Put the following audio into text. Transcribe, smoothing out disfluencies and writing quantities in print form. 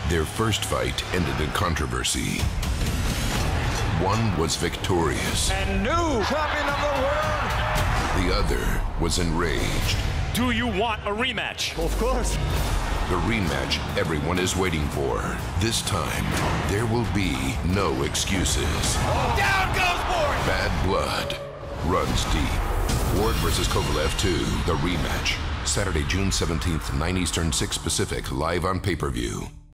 Their first fight ended in controversy. One was victorious. And new champion of the world. The other was enraged. Do you want a rematch? Of course. The rematch everyone is waiting for. This time, there will be no excuses. Oh. Down goes Ward! Bad blood runs deep. Ward versus Kovalev 2, the rematch. Saturday, June 17th, 9 Eastern, 6 Pacific, live on pay-per-view.